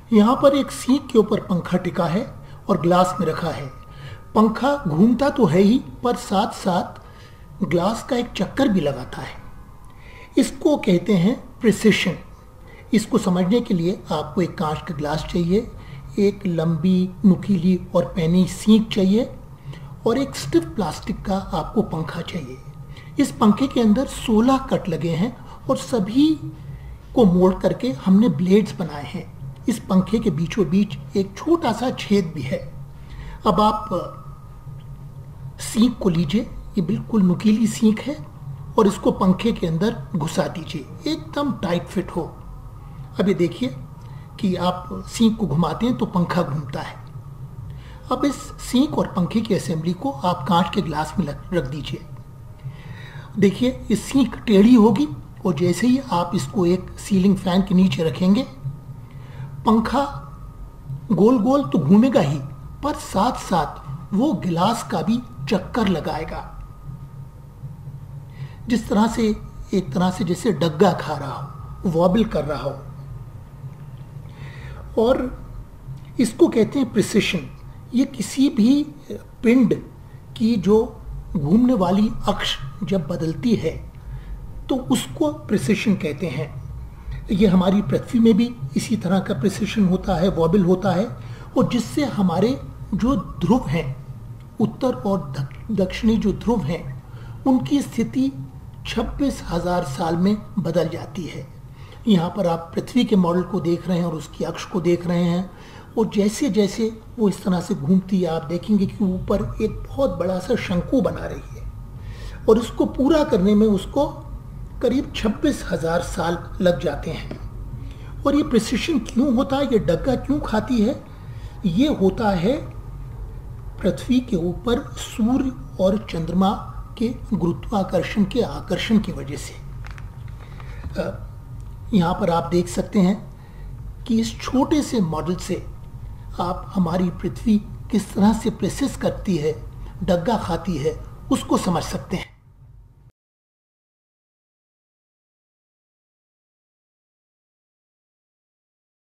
यहाँ पर एक सीख के ऊपर पंखा टिका है और ग्लास में रखा है। पंखा घूमता तो है ही, पर साथ साथ ग्लास का एक चक्कर भी लगाता है। इसको कहते हैं प्रिसेशन। इसको समझने के लिए आपको एक कांच का ग्लास चाहिए, एक लंबी नुकीली और पैनी सीख चाहिए और एक स्टिफ प्लास्टिक का आपको पंखा चाहिए। इस पंखे के अंदर 16 कट लगे हैं और सभी को मोड़ करके हमने ब्लेड्स बनाए हैं। इस पंखे के बीचों बीच एक छोटा सा छेद भी है। अब आप सीख को लीजिए, ये बिल्कुल नुकीली सीख है, और इसको पंखे के अंदर घुसा दीजिए, एकदम टाइट फिट हो। अब ये देखिए कि आप सीख को घुमाते हैं तो पंखा घूमता है। अब इस सीख और पंखे की असेंबली को आप कांच के ग्लास में रख दीजिए। देखिए इस सीख टेढ़ी होगी और जैसे ही आप इसको एक सीलिंग फैन के नीचे रखेंगे, पंखा गोल गोल तो घूमेगा ही, पर साथ साथ वो गिलास का भी चक्कर लगाएगा, जिस तरह से एक तरह से जैसे डग्गा खा रहा हो, वॉबल कर रहा हो। और इसको कहते हैं प्रिसेशन। ये किसी भी पिंड की जो घूमने वाली अक्ष जब बदलती है तो उसको प्रिसेशन कहते हैं। ये हमारी पृथ्वी में भी इसी तरह का प्रिसेशन होता है, वॉबल होता है, और जिससे हमारे जो ध्रुव हैं, उत्तर और दक्षिणी जो ध्रुव हैं, उनकी स्थिति 26,000 साल में बदल जाती है। यहाँ पर आप पृथ्वी के मॉडल को देख रहे हैं और उसकी अक्ष को देख रहे हैं, और जैसे जैसे वो इस तरह से घूमती है, आप देखेंगे कि ऊपर एक बहुत बड़ा सा शंकु बना रही है, और इसको पूरा करने में उसको करीब 26,000 साल लग जाते हैं। और ये प्रिसिशन क्यों होता है, ये डग्गा क्यों खाती है? ये होता है पृथ्वी के ऊपर सूर्य और चंद्रमा के गुरुत्वाकर्षण के आकर्षण की वजह से। यहाँ पर आप देख सकते हैं कि इस छोटे से मॉडल से आप हमारी पृथ्वी किस तरह से प्रेसेस करती है, डग्गा खाती है, उसको समझ सकते हैं।